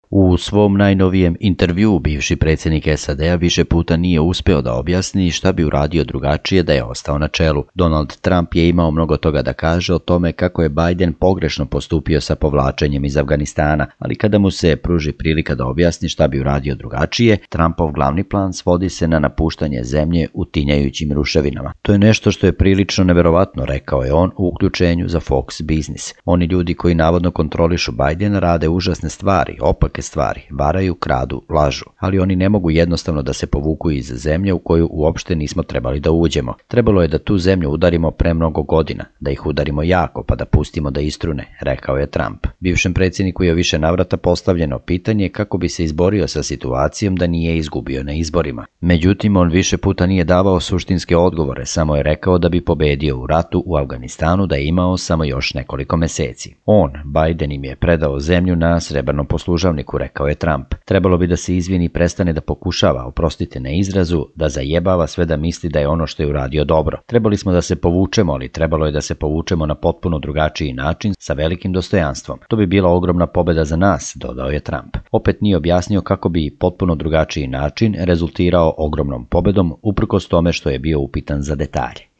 U svom najnovijem intervjuu bivši predsjednik SAD-a više puta nije uspeo da objasni šta bi uradio drugačije da je ostao na čelu. Donald Trump je imao mnogo toga da kaže o tome kako je Biden pogrešno postupio sa povlačenjem iz Afganistana, ali kada mu se pruži prilika da objasni šta bi uradio drugačije, Trumpov glavni plan svodi se na napuštanje zemlje u tinjajućim ruševinama. To je nešto što je prilično neverovatno, rekao je on u uključenju za Fox Business. Oni ljudi koji navodno kontrolišu Bidena rade užasne stvari, opake stvari, varaju, kradu, lažu, ali oni ne mogu jednostavno da se povuku iz zemlje u koju uopšte nismo trebali da uđemo. Trebalo je da tu zemlju udarimo pre mnogo godina, da ih udarimo jako pa da pustimo da istrune, rekao je Trump. Bivšem predsjedniku je više navrata postavljeno pitanje kako bi se izborio sa situacijom da nije izgubio na izborima. Međutim, on više puta nije davao suštinske odgovore, samo je rekao da bi pobedio u ratu u Afganistanu da je imao samo još nekoliko meseci. Biden im je predao zemlju na srebrnom poslužavniku, rekao je Trump. Trebalo bi da se izvini i prestane da pokušava, oprostite na izrazu, da zajebava sve da misli da je ono što je uradio dobro. Trebali smo da se povučemo, ali trebalo je da se povučemo na potpuno drugačiji način sa velikim dostojanstvom. To bi bila ogromna pobeda za nas, dodao je Trump. Opet nije objasnio kako bi potpuno drugačiji način rezultirao ogromnom pobedom uprkos tome što je bio upitan za detalje.